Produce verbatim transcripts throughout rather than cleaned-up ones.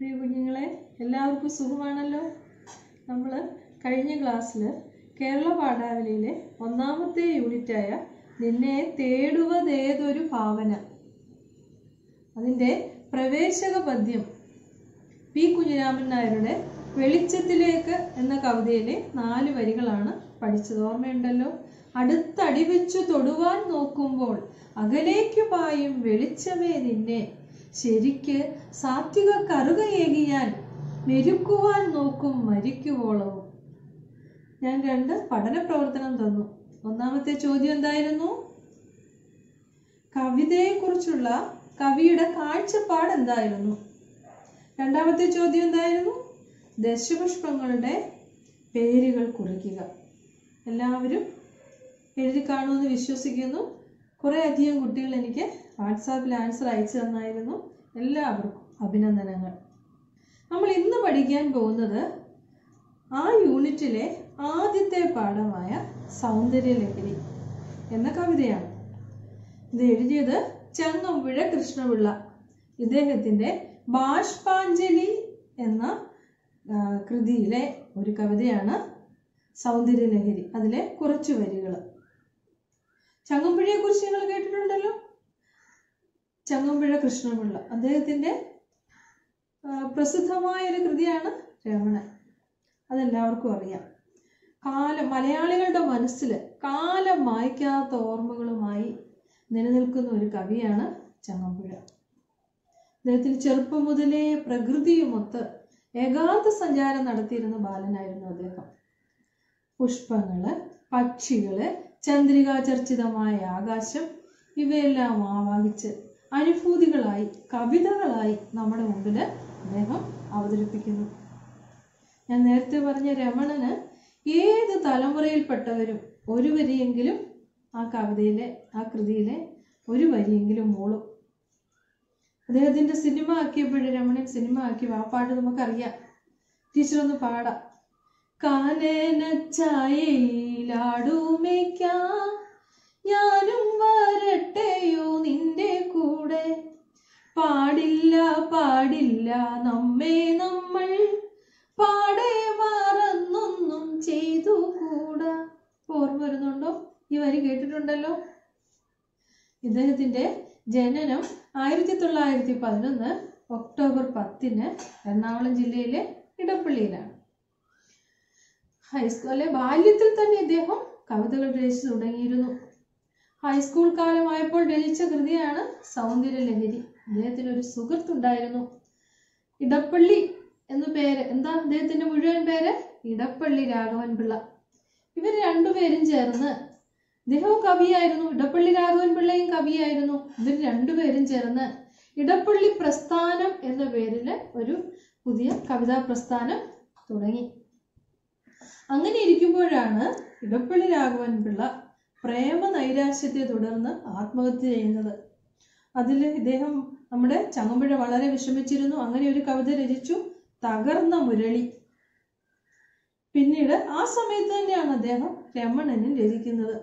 പ്രിയ കുഞ്ഞുങ്ങളെ, എല്ലാവർക്കും സുഖമാണല്ലോ. നമ്മൾ കഴിഞ്ഞ ക്ലാസ്സിൽ കേരള പാഠാവലിയിലെ ഒന്നാമത്തെ യൂണിറ്റായ നിന്നെ തേടുവതേതൊരു ഭാവന, അതിൻ്റെ പ്രവേശക പദ്യം പി കുഞ്ഞിരാമൻ നായരുടെ വെളിച്ചത്തിലേക്ക് എന്ന കവിതയിലെ നാല് വരികളാണ് പഠിച്ചത്. ഓർമ്മയുണ്ടല്ലോ? അടുത്തടി വെച്ചു തൊടുവാൻ നോക്കുമ്പോൾ അകലേക്കു പായും വെളിച്ചമേ നിന്നെ, ശരിക്ക് സാത്വിക കറുകയേകിയാൻ മെരുക്കുവാൻ നോക്കും മരിക്കുവോളവും. ഞാൻ രണ്ട് പഠന പ്രവർത്തനം തന്നു. ഒന്നാമത്തെ ചോദ്യം എന്തായിരുന്നു? കവിതയെക്കുറിച്ചുള്ള കവിയുടെ കാഴ്ചപ്പാട് എന്തായിരുന്നു? രണ്ടാമത്തെ ചോദ്യം എന്തായിരുന്നു? ദശപുഷ്പങ്ങളുടെ പേരുകൾ കുറിക്കുക. എല്ലാവരും എഴുതി കാണുമെന്ന് വിശ്വസിക്കുന്നു. കുറേ അധികം കുട്ടികൾ എനിക്ക് വാട്സാപ്പിൽ ആൻസർ അയച്ചു തന്നായിരുന്നു. എല്ലാവർക്കും അഭിനന്ദനങ്ങൾ. നമ്മൾ ഇന്ന് പഠിക്കാൻ പോകുന്നത് ആ യൂണിറ്റിലെ ആദ്യത്തെ പാഠമായ സൗന്ദര്യലഹരി എന്ന കവിതയാണ്. ഇത് എഴുതിയത് ചങ്ങമ്പുഴ കൃഷ്ണപിള്ള. ഇദ്ദേഹത്തിൻ്റെ ബാഷ്പാഞ്ജലി എന്ന കൃതിയിലെ ഒരു കവിതയാണ് സൗന്ദര്യലഹരി. അതിലെ കുറച്ചു വരികൾ. ചങ്ങമ്പുഴയെ കുറിച്ച് നിങ്ങൾ കേട്ടിട്ടുണ്ടല്ലോ. ചങ്ങമ്പുഴ കൃഷ്ണപിള്ള, അദ്ദേഹത്തിൻ്റെ പ്രസിദ്ധമായ ഒരു കൃതിയാണ് രമണൻ. അതെല്ലാവർക്കും അറിയാം. കാലം മലയാളികളുടെ മനസ്സിൽ കാലം മായ്ക്കാത്ത ഓർമ്മകളുമായി നിലനിൽക്കുന്ന ഒരു കവിയാണ് ചങ്ങമ്പുഴ. അദ്ദേഹത്തിന് ചെറുപ്പം മുതലേ പ്രകൃതിയുമൊത്ത് ഏകാന്ത സഞ്ചാരം നടത്തിയിരുന്ന ബാലനായിരുന്നു അദ്ദേഹം. പുഷ്പങ്ങള്, പക്ഷികള്, ചന്ദ്രികാചർച്ചിതമായ ആകാശം, ഇവയെല്ലാം ആവാഹിച്ച് അനുഭൂതികളായി കവിതകളായി നമ്മുടെ മുമ്പിൽ അദ്ദേഹം അവതരിപ്പിക്കുന്നു. ഞാൻ നേരത്തെ പറഞ്ഞ രമണന് ഏത് തലമുറയിൽപ്പെട്ടവരും ഒരു വരിയെങ്കിലും ആ കവിതയിലെ ആ കൃതിയിലെ ഒരു വരിയെങ്കിലും മൂളും. അദ്ദേഹത്തിന്റെ സിനിമ ആക്കിയപ്പോഴും രമണൻ സിനിമ ആക്കി വാപ്പാട്ട് നമുക്കറിയാം. ടീച്ചറൊന്ന് പാടാം. കാനനച്ചായയിലാടുമേക്കാം ഞാനും വരട്ടെയോ നിന്റെ കൂടെ, പാടില്ല പാടില്ല നമ്മെ നമ്മൾ പാടെ മറന്നൊന്നും ചെയ്തു കൂടാ. ഓർമ്മ വരുന്നുണ്ടോ? ഈ വരി കേട്ടിട്ടുണ്ടല്ലോ. ഇദ്ദേഹത്തിന്റെ ജനനം ആയിരത്തി തൊള്ളായിരത്തി പതിനൊന്ന് ഒക്ടോബർ പത്തിന് എറണാകുളം ജില്ലയിലെ ഇടപ്പള്ളിയിലാണ്. ഹൈസ്കൂളിലെ ബാല്യത്തിൽ തന്നെ ഇദ്ദേഹം കവിതകൾ രചിച്ചു തുടങ്ങിയിരുന്നു. ഹൈസ്കൂൾ കാലമായപ്പോൾ രചിച്ച കൃതിയാണ് സൗന്ദര്യലഹരി. അദ്ദേഹത്തിന് ഒരു സുഹൃത്തുണ്ടായിരുന്നു, ഇടപ്പള്ളി എന്നു പേര്. എന്താ അദ്ദേഹത്തിന്റെ മുഴുവൻ പേര്? ഇടപ്പള്ളി രാഘവൻ പിള്ള. ഇവർ രണ്ടുപേരും ചേർന്ന്, ഇദ്ദേഹവും കവിയായിരുന്നു, ഇടപ്പള്ളി രാഘവൻ പിള്ളയും കവിയായിരുന്നു. ഇവർ രണ്ടുപേരും ചേർന്ന് ഇടപ്പള്ളി പ്രസ്ഥാനം എന്ന പേരിൽ ഒരു പുതിയ കവിതാ പ്രസ്ഥാനം തുടങ്ങി. അങ്ങനെ ഇരിക്കുമ്പോഴാണ് ഇടപ്പള്ളി രാഘവൻ പിള്ള പ്രേമ നൈരാശ്യത്തെ തുടർന്ന് ആത്മഹത്യ ചെയ്യുന്നത്. അതിൽ ഇദ്ദേഹം നമ്മുടെ ചങ്ങമ്പുഴ വളരെ വിഷമിച്ചിരുന്നു. അങ്ങനെ ഒരു കവിത രചിച്ചു, തകർന്ന മുരളി. പിന്നീട് ആ സമയത്ത് തന്നെയാണ് അദ്ദേഹം രമണനും രചിക്കുന്നത്.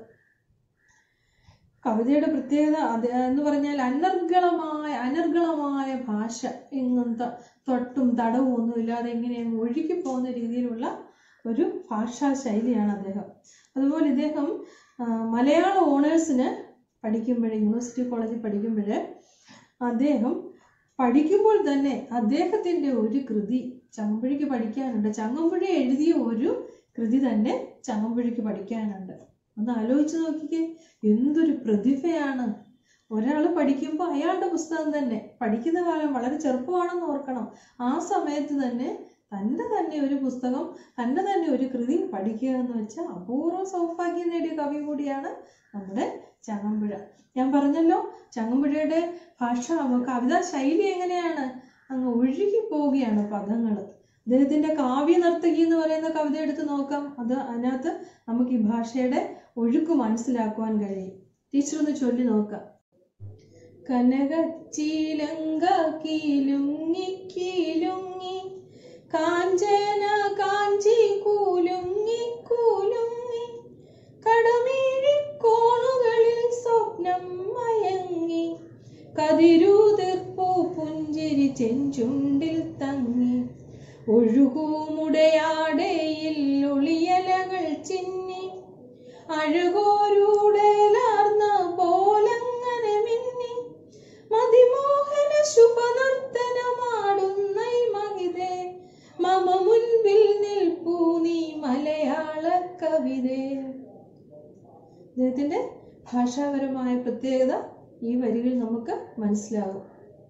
കവിതയുടെ പ്രത്യേകത എന്ന് പറഞ്ഞാൽ അനർഗളമായ അനർഗളമായ ഭാഷ, എങ്ങും തൊട്ടും തടവും ഒന്നും ഇല്ലാതെ ഇങ്ങനെ ഒഴുകി പോകുന്ന രീതിയിലുള്ള ഒരു ഭാഷാ ശൈലിയാണ് അദ്ദേഹം. അതുപോലെ ഇദ്ദേഹം മലയാള ഓണേഴ്സിന് പഠിക്കുമ്പോഴേ, യൂണിവേഴ്സിറ്റി കോളേജിൽ പഠിക്കുമ്പോഴേ അദ്ദേഹം പഠിക്കുമ്പോൾ തന്നെ അദ്ദേഹത്തിൻ്റെ ഒരു കൃതി ചങ്ങമ്പുഴയ്ക്ക് പഠിക്കാനുണ്ട്. ചങ്ങമ്പുഴ എഴുതിയ ഒരു കൃതി തന്നെ ചങ്ങമ്പുഴയ്ക്ക് പഠിക്കാനുണ്ട്. ഒന്ന് ആലോചിച്ച് നോക്കിക്കേ, എന്തൊരു പ്രതിഭയാണ്. ഒരാൾ പഠിക്കുമ്പോൾ അയാളുടെ പുസ്തകം തന്നെ, പഠിക്കുന്ന കാലം വളരെ ചെറുപ്പമാണെന്ന് ഓർക്കണം, ആ സമയത്ത് തന്നെ തൻ്റെ തന്നെ ഒരു പുസ്തകം, തൻ്റെ തന്നെ ഒരു കൃതി പഠിക്കുക എന്ന് വെച്ചാൽ അപൂർവ സൗഭാഗ്യം നേടിയ കവി കൂടിയാണ് നമ്മുടെ ചങ്ങമ്പുഴ. ഞാൻ പറഞ്ഞല്ലോ, ചങ്ങമ്പുഴയുടെ ഭാഷ കവിതാ ശൈലി എങ്ങനെയാണ്, അങ്ങ് ഒഴുകി പോവുകയാണ് പദങ്ങൾ. അദ്ദേഹത്തിന്റെ കാവ്യ നർത്തകി എന്ന് പറയുന്ന കവിത എടുത്ത് നോക്കാം. അത് അതിനകത്ത് നമുക്ക് ഈ ഭാഷയുടെ ഒഴുക്ക് മനസ്സിലാക്കുവാൻ കഴിയും. ടീച്ചർ ഒന്ന് ചൊല്ലി നോക്കാം. കനകച്ചിലങ്ക കീലുങ്ങി കീലുങ്ങി കാഞ്ചന കാഞ്ചി കൂലുങ്ങി കൂലുങ്ങി കടമീഴിക്കോണുകളിൽ സ്വപ്നം മയങ്ങി കതിരൂതിർപ്പൂ പുഞ്ചിരി ചെഞ്ചുണ്ടിൽ തങ്ങി ഒഴുകൂമുടയാടയിൽ ഒളിയലകൾ ചിന്നി അഴകോരൂടേലാർന്ന പോലങ്ങനെ മിന്നി മതിമോഹന ശുഭനർത്തനമാടുന്ന മഹിതേ മമ മുൻപിൽ നിൽപ്പൂ നീ മലയാള കവിതേ. അദ്ദേഹത്തിന്റെ ഭാഷാപരമായ പ്രത്യേകത ഈ വരികൾ നമുക്ക് മനസ്സിലാകും.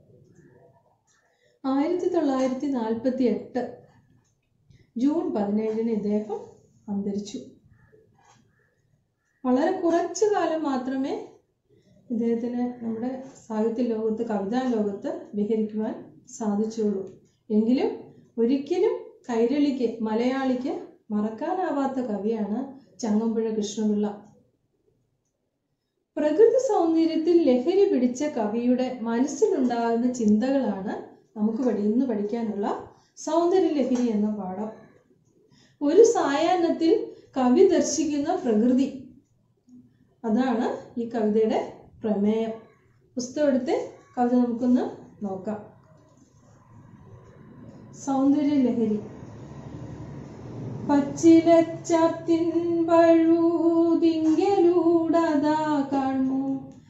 ആയിരത്തി തൊള്ളായിരത്തി നാൽപ്പത്തി എട്ട് ജൂൺ പതിനേഴിന് ഇദ്ദേഹം അന്തരിച്ചു. വളരെ കുറച്ചു കാലം മാത്രമേ ഇദ്ദേഹത്തിന് നമ്മുടെ സാഹിത്യ ലോകത്ത്, കവിതാ ലോകത്ത് വിഹരിക്കുവാൻ സാധിച്ചുള്ളൂ. എങ്കിലും ഒരിക്കലും കൈരളിക്ക്, മലയാളിക്ക് മറക്കാനാവാത്ത കവിയാണ് ചങ്ങമ്പുഴ കൃഷ്ണപിള്ള. പ്രകൃതി സൗന്ദര്യത്തിൽ ലഹരി പിടിച്ച കവിയുടെ മനസ്സിലുണ്ടാകുന്ന ചിന്തകളാണ് നമുക്ക് പഠി ഇന്ന് പഠിക്കാനുള്ള സൗന്ദര്യ ലഹരി എന്ന പാഠം. ഒരു സായാഹ്നത്തിൽ കവി ദർശിക്കുന്ന പ്രകൃതി, അതാണ് ഈ കവിതയുടെ പ്രമേയം. പുസ്തകം എടുത്ത് കവിത നമുക്കൊന്ന് നോക്കാം. സൗന്ദര്യ ലഹരി. പച്ചിലച്ചാത്തിൻ പഴുതിങ്കലൂടതാ കാണു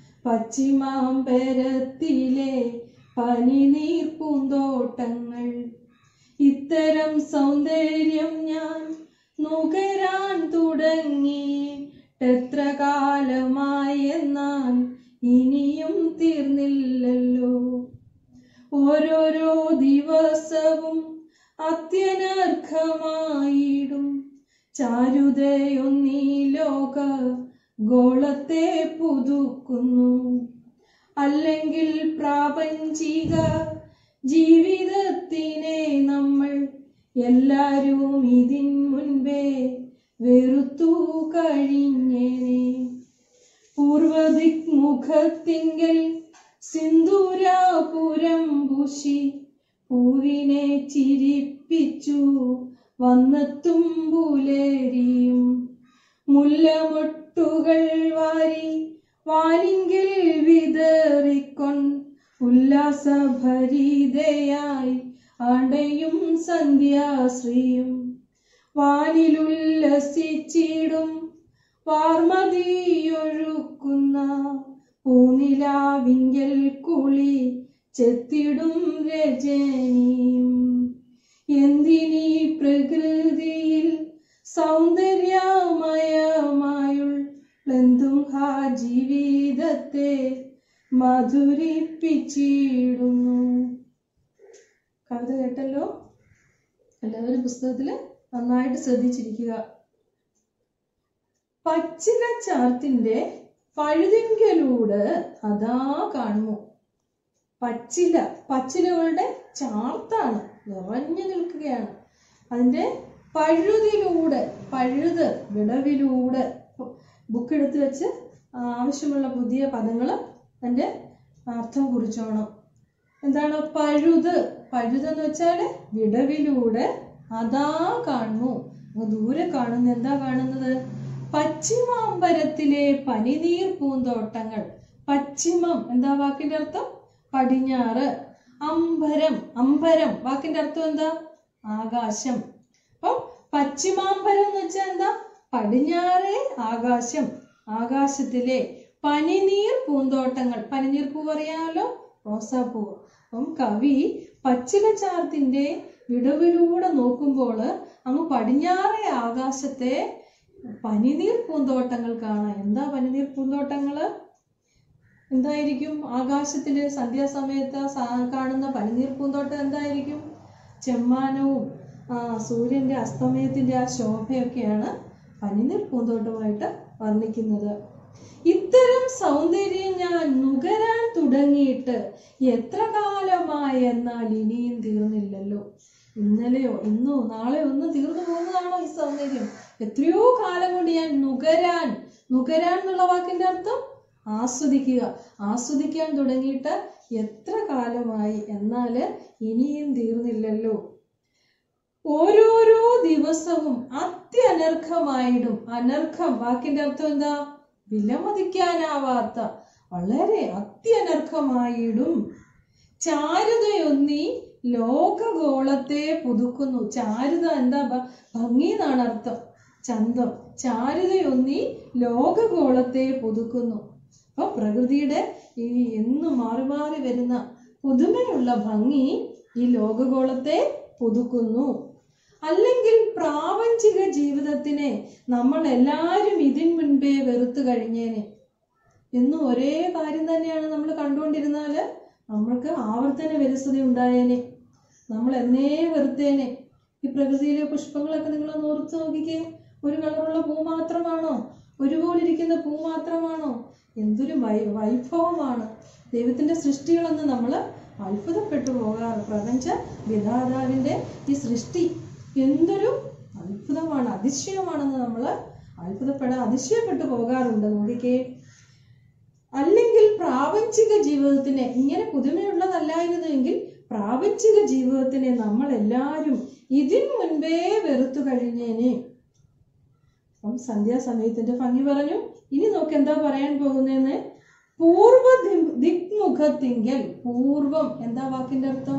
പശ്ചിമാമ്പരത്തിലെ പനിനീർ പൂന്തോട്ടങ്ങൾ. ഇത്തരം സൗന്ദര്യം ഞാൻ നുകരാൻ തുടങ്ങി എത്ര കാലമായി എന്നാൽ ഇനിയും തീർന്നില്ലല്ലോ. ഓരോരോ ദിവസവും അത്യനർഘമായിടും ചാരുതയൊന്നീ ലോക ഗോളത്തെ പുതുക്കുന്നു. അല്ലെങ്കിൽ പ്രാപഞ്ചിക ജീവിതത്തിനെ നമ്മൾ എല്ലാരും ഇതിൻ മുൻപേ വെറുത്തു കഴിഞ്ഞേനെ. പൂർവദിക്മുഖത്തിങ്കൽ സിന്ദൂരാപുരം പൂശി പൂവിനെ ചിരിപ്പിച്ചു വന്നെത്തും പൂലേരിയും മുല്ലമൊട്ടുകൾ വാരി വാനിങ്കിൽ വിതറിക്കൊൺ ഉല്ലാസഭരിതയായി അടയും സന്ധ്യാശ്രീയും വാനിലുല്ലസിച്ചിടും വാർമതിയൊഴുക്കുന്ന പൂനിലാവിങ്കൽ കുളി ചെത്തിടും രജനിയും. എന്തിനീ പ്രകൃതിയിൽ സൗന്ദര്യമയമായുള്ളെന്തും ഹാ ജീവിതത്തെ മധുരിപ്പിച്ചിടുന്നു. കവിത കേട്ടല്ലോ? എല്ലാവരും പുസ്തകത്തില് നന്നായിട്ട് ശ്രദ്ധിച്ചിരിക്കുക. പച്ചില ചാർത്തിന്റെ പഴുതിങ്കലൂടെ അതാ കാണുന്നു. പച്ചില, പച്ചിലകളുടെ ചാർത്താണ്, നിറഞ്ഞു നിൽക്കുകയാണ്. അതിന്റെ പഴുതിലൂടെ, പഴുത് വിടവിലൂടെ. ബുക്ക് എടുത്ത് വെച്ച് ആവശ്യമുള്ള പുതിയ പദങ്ങൾ അതിന്റെ അർത്ഥം കുറിച്ചോണം. എന്താണ് പഴുത്? പഴുതെന്ന് വെച്ചാല് വിടവിലൂടെ അതാ കാണുന്നു. ദൂരെ കാണുന്ന എന്താ കാണുന്നത്? പശ്ചിമാമ്പരത്തിലെ പനിനീർ പൂന്തോട്ടങ്ങൾ. പശ്ചിമം എന്താ വാക്കിന്റെ അർത്ഥം? പടിഞ്ഞാറ്. അമ്പരം, അമ്പരം വാക്കിന്റെ അർത്ഥം എന്താ? ആകാശം. അപ്പം പശ്ചിമാമ്പരം എന്ന് വെച്ചാൽ എന്താ? പടിഞ്ഞാറേ ആകാശം. ആകാശത്തിലെ പനിനീർ പൂന്തോട്ടങ്ങൾ. പനിനീർ പൂവ് അറിയാമല്ലോ, റോസാപ്പൂവ്. അപ്പം കവി പച്ചിലച്ചാർത്തിന്റെ വിടവിലൂടെ നോക്കുമ്പോൾ അങ്ങ് പടിഞ്ഞാറേ ആകാശത്തെ പനിനീർ പൂന്തോട്ടങ്ങൾ കാണാം. എന്താ പനിനീർ പൂന്തോട്ടങ്ങള്? എന്തായിരിക്കും ആകാശത്തില് സന്ധ്യാസമയത്ത് കാണുന്ന പനിനീർ പൂന്തോട്ടം? എന്തായിരിക്കും? ചെമ്മാനവും ആ സൂര്യന്റെ അസ്തമയത്തിന്റെ ആ ശോഭയൊക്കെയാണ് പനിനീർ പൂന്തോട്ടമായിട്ട് വർണ്ണിക്കുന്നത്. ഇത്തരം സൗന്ദര്യം ഞാൻ നുകരാൻ തുടങ്ങിയിട്ട് എത്ര കാലമായി എന്നാൽ ഇനിയും തീർന്നില്ലല്ലോ. ഇന്നലെയോ ഇന്നോ നാളെയോ ഒന്നും തീർന്നു പോകുന്നതാണോ ഈ സൗന്ദര്യം? എത്രയോ കാലം കൊണ്ട് ഞാൻ നുകരാൻ, നുകരാൻ എന്നുള്ള വാക്കിന്റെ അർത്ഥം ആസ്വദിക്കുക. ആസ്വദിക്കാൻ തുടങ്ങിയിട്ട് എത്ര കാലമായി, എന്നാല് ഇനിയും തീർന്നില്ലല്ലോ. ഓരോരോ ദിവസവും അത്യനർഘമായിടും. അനർഘം വാക്കിന്റെ അർത്ഥം എന്താ? വിലമതിക്കാനാവാത്ത, വളരെ അത്യനർഘമായിടും. ചാരുതയൊന്നി ലോകഗോളത്തെ പുതുക്കുന്നു. ചാരുത എന്താ? ഭംഗി എന്നാണ് അർത്ഥം. ചന്തം, ചാരുതയൊന്നി ലോകഗോളത്തെ പുതുക്കുന്നു. അപ്പൊ പ്രകൃതിയുടെ ഈ എന്നും മാറി മാറി വരുന്ന പുതുമയുള്ള ഭംഗി ഈ ലോകഗോളത്തെ പുതുക്കുന്നു. അല്ലെങ്കിൽ പ്രാപഞ്ചിക ജീവിതത്തിനെ നമ്മൾ എല്ലാവരും ഇതിന് മുൻപേ വെറുത്തു കഴിഞ്ഞേനെ. എന്നും ഒരേ കാര്യം തന്നെയാണ് നമ്മൾ കണ്ടുകൊണ്ടിരുന്നാല് നമ്മൾക്ക് ആവർത്തന വിരസത ഉണ്ടായേനെ. നമ്മൾ എന്നേ വെറുത്തേനെ. ഈ പ്രകൃതിയിലെ പുഷ്പങ്ങളൊക്കെ നിങ്ങളൊന്ന് ഓർത്ത് നോക്കിക്കേ. ഒരു കളറുള്ള പൂ മാത്രമാണോ? ഒരുപോലെ ഇരിക്കുന്ന പൂ മാത്രമാണോ? എന്തൊരു വൈ വൈഭവമാണ് ദൈവത്തിന്റെ സൃഷ്ടികളെന്ന് നമ്മൾ അത്ഭുതപ്പെട്ടു പോകാറ്. പ്രപഞ്ച വിധാതാവിന്റെ ഈ സൃഷ്ടി എന്തൊരു അത്ഭുതമാണ്, അതിശയമാണെന്ന് നമ്മൾ അത്ഭുതപ്പെടാൻ അതിശയപ്പെട്ടു പോകാറുണ്ട്. നോക്കിക്കേ. അല്ലെങ്കിൽ പ്രാപഞ്ചിക ജീവിതത്തിനെ, ഇങ്ങനെ പുതുമയുള്ളതല്ലായിരുന്നെങ്കിൽ പ്രാപഞ്ചിക ജീവിതത്തിനെ നമ്മൾ എല്ലാവരും ഇതിനു മുൻപേ വെറുത്തു കഴിഞ്ഞേനെ. അപ്പം സന്ധ്യാസമയത്തിന്റെ ഭംഗി പറഞ്ഞു. ഇനി നോക്ക് എന്താ പറയാൻ പോകുന്നതെന്ന്. പൂർവ ദിക്മുഖത്തിങ്കൽ. പൂർവം എന്താ വാക്കിന്റെ അർത്ഥം?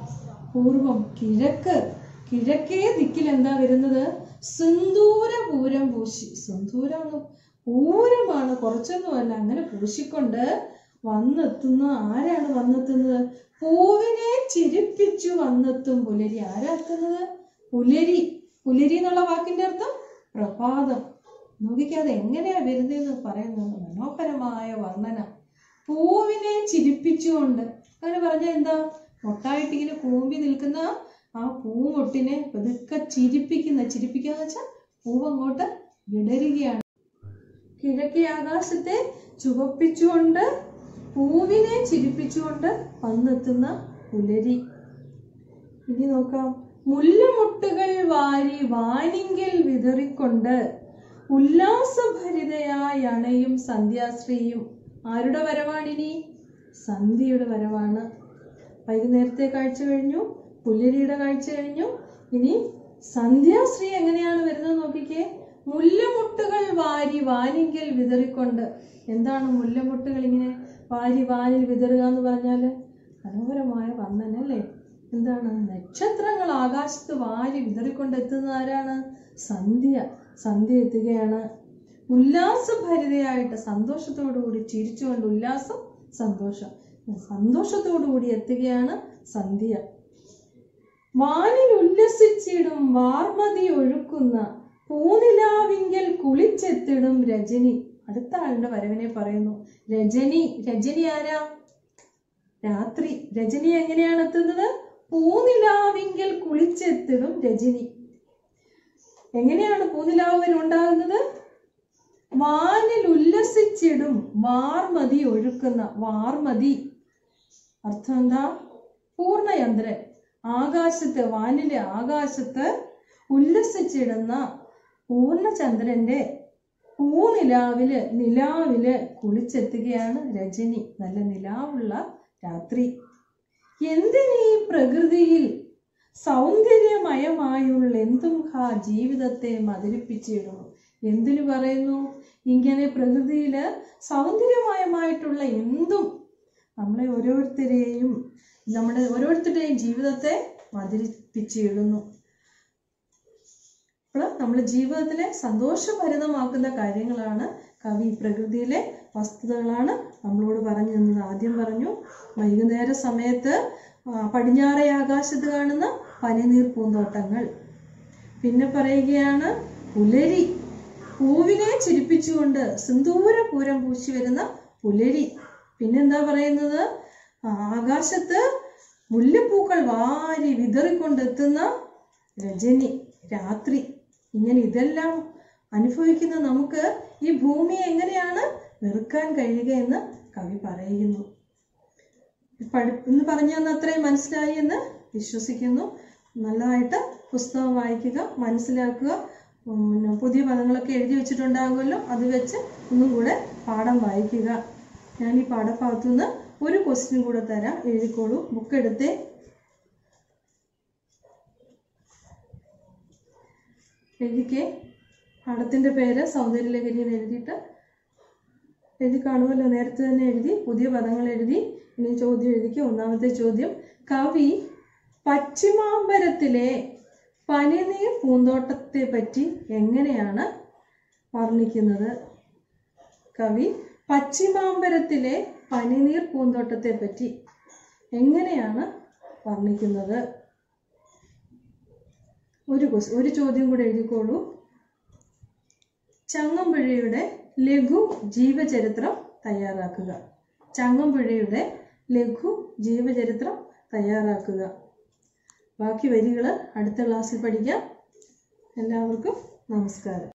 പൂർവം, കിഴക്ക്. കിഴക്കേ ദിക്കിൽ എന്താ വരുന്നത്? സിന്ദൂര പൂരം പൂശി. സിന്ദൂരം പൂരമാണ്, കുറച്ചൊന്നുമല്ല. അങ്ങനെ പൂശിക്കൊണ്ട് വന്നെത്തുന്ന ആരാണ് വന്നെത്തുന്നത്? പൂവിനെ ചിരിപ്പിച്ചു വന്നെത്തും പുലരി. ആരാ എത്തുന്നത്? പുലരി. പുലരി എന്നുള്ള വാക്കിന്റെ അർത്ഥം പ്രഭാതം. നോക്കിക്കാതെ എങ്ങനെയാ വരുന്നതെന്ന് പറയുന്നത്. മനോഹരമായ വർണ്ണന. പൂവിനെ ചിരിപ്പിച്ചുകൊണ്ട്. അങ്ങനെ പറഞ്ഞാൽ എന്താ? മൊട്ടായിട്ട് ഇങ്ങനെ കൂമ്പി നിൽക്കുന്ന ആ പൂമൊട്ടിനെ പതുക്കെ ചിരിപ്പിക്കുന്ന. ചിരിപ്പിക്കാന്ന് വെച്ചാൽ പൂവങ്ങോട്ട് വിടരുകയാണ്. കിഴക്കേ ആകാശത്തെ ചുവപ്പിച്ചുകൊണ്ട് പൂവിനെ ചിരിപ്പിച്ചുകൊണ്ട് വന്നെത്തുന്ന പുലരി. ഇനി നോക്കാം. മുല്ലമൊട്ടുകൾ വാരി വാനിങ്കൽ വിതറിക്കൊണ്ട് ഉല്ലാസഭരിതയായി അണയും സന്ധ്യാശ്രീയും. ആരുടെ വരവാണിനി? സന്ധ്യയുടെ വരവാണ്. വൈകുന്നേരത്തെ കാഴ്ച കഴിഞ്ഞു, പുലരിയുടെ കാഴ്ച കഴിഞ്ഞു. ഇനി സന്ധ്യാശ്രീ എങ്ങനെയാണ് വരുന്നത് നോക്കിക്കേ. മുല്ലമുട്ടുകൾ വാരി വാനിങ്കൽ വിതറിക്കൊണ്ട്. എന്താണ് മുല്ലമുട്ടുകൾ ഇങ്ങനെ വാരി വാനിൽ വിതറുക എന്ന് പറഞ്ഞാല്? മനോഹരമായ വർണ്ണന അല്ലേ? എന്താണ്? നക്ഷത്രങ്ങൾ ആകാശത്ത് വാരി വിതറിക്കൊണ്ട് എത്തുന്ന ആരാണ്? സന്ധ്യ. സന്ധ്യ എത്തുകയാണ് ഉല്ലാസഭരിതയായിട്ട്, സന്തോഷത്തോടുകൂടി ചിരിച്ചുകൊണ്ട്. ഉല്ലാസം, സന്തോഷം. സന്തോഷത്തോടുകൂടി എത്തുകയാണ് സന്ധ്യ. വാനിൽ ഉല്ലസിച്ചിടും വാർമതി ഒഴുക്കുന്ന പൂനിലാവിങ്കൽ കുളിച്ചെത്തിടും രജനി. അടുത്ത ആളുടെ വരവിനെ പറയുന്നു. രജനി. രജനി ആരാ? രാത്രി. രജനി എങ്ങനെയാണ് എത്തുന്നത്? പൂനിലാവിങ്കൽ കുളിച്ചെത്തിടും രജനി. എങ്ങനെയാണ് പൂനിലാവ് ഉണ്ടാകുന്നത്? വാനിൽ ഉല്ലസിച്ചിടും വാർമതി ഒഴുക്കുന്ന. വാർമതി അർത്ഥം എന്താ? പൂർണ്ണചന്ദ്രൻ. ആകാശത്ത്, വാനിലെ ആകാശത്ത് ഉല്ലസിച്ചിടുന്ന പൂർണ്ണചന്ദ്രന്റെ പൂനിലാവില് നിലാവില് കുളിച്ചെത്തുകയാണ് രജനി. നല്ല നിലാവുള്ള രാത്രി. എന്തിനീ പ്രകൃതിയിൽ സൗന്ദര്യമയമായുള്ള എന്തും ഹാ ജീവിതത്തെ മധുരിപ്പിച്ചിടുന്നു. എന്തിനു പറയുന്നു? ഇങ്ങനെ പ്രകൃതിയില് സൗന്ദര്യമയമായിട്ടുള്ള എന്തും നമ്മളെ ഓരോരുത്തരെയും നമ്മുടെ ഓരോരുത്തരുടെയും ജീവിതത്തെ മധുരിപ്പിച്ചിടുന്നു. അപ്പോൾ നമ്മുടെ ജീവിതത്തിലെ സന്തോഷഭരിതമാക്കുന്ന കാര്യങ്ങളാണ് കവി പ്രകൃതിയിലെ വസ്തുതകളാണ് നമ്മളോട് പറഞ്ഞു തന്നത്. ആദ്യം പറഞ്ഞു വൈകുന്നേര സമയത്ത് പടിഞ്ഞാറേ ആകാശത്ത് കാണുന്ന പനിനീർ പൂന്തോട്ടങ്ങൾ. പിന്നെ പറയുകയാണ് പുലരി. പൂവിനെ ചിരിപ്പിച്ചുകൊണ്ട് സിന്ദൂര പൂരം പൂശി വരുന്ന പുലരി. പിന്നെന്താ പറയുന്നത്? ആകാശത്ത് മുല്ലപ്പൂക്കൾ വാരി വിതറിക്കൊണ്ടെത്തുന്ന രജനി, രാത്രി. ഇങ്ങനെ ഇതെല്ലാം അനുഭവിക്കുന്ന നമുക്ക് ഈ ഭൂമിയെ എങ്ങനെയാണ് വെറുക്കാൻ കഴിയുക എന്ന് കവി പറയുന്നു. പഠി ഇന്ന് പറഞ്ഞു തന്ന അത്രയും മനസ്സിലായി എന്ന് വിശ്വസിക്കുന്നു. നല്ലതായിട്ട് പുസ്തകം വായിക്കുക, മനസ്സിലാക്കുക. പുതിയ പദങ്ങളൊക്കെ എഴുതി വെച്ചിട്ടുണ്ടാകുമല്ലോ, അത് വെച്ച് ഒന്നും കൂടെ പാഠം വായിക്കുക. ഞാൻ ഈ പാഠഭാഗത്തു നിന്ന് ഒരു ക്വസ്റ്റ്യൻ കൂടെ തരാം, എഴുതിക്കോളൂ. ബുക്ക് എടുത്തേ. എഴുതിക്കേ. പാഠത്തിന്റെ പേര് സൗന്ദര്യലഹരി എന്ന് എഴുതിയിട്ട് എഴുതി കാണുമല്ലോ. നേരത്തെ തന്നെ എഴുതി, പുതിയ പദങ്ങൾ എഴുതി. ഇനി ചോദ്യം എഴുതിക്കുക. ഒന്നാമത്തെ ചോദ്യം, കവി പശ്ചിമാമ്പരത്തിലെ പനിനീർ പൂന്തോട്ടത്തെ പറ്റി എങ്ങനെയാണ് വർണ്ണിക്കുന്നത്? കവി പശ്ചിമാമ്പരത്തിലെ പനിനീർ പൂന്തോട്ടത്തെ പറ്റി എങ്ങനെയാണ് വർണ്ണിക്കുന്നത്? ഒരു ക്വസ് ഒരു ചോദ്യം കൂടെ എഴുതിക്കോളൂ. ചങ്ങമ്പുഴയുടെ ലഘു ജീവചരിത്രം തയ്യാറാക്കുക. ചങ്ങമ്പുഴയുടെ ലഘു ജീവചരിത്രം തയ്യാറാക്കുക. ബാക്കി വരികൾ അടുത്ത ക്ലാസ്സിൽ പഠിക്കാം. എല്ലാവർക്കും നമസ്കാരം.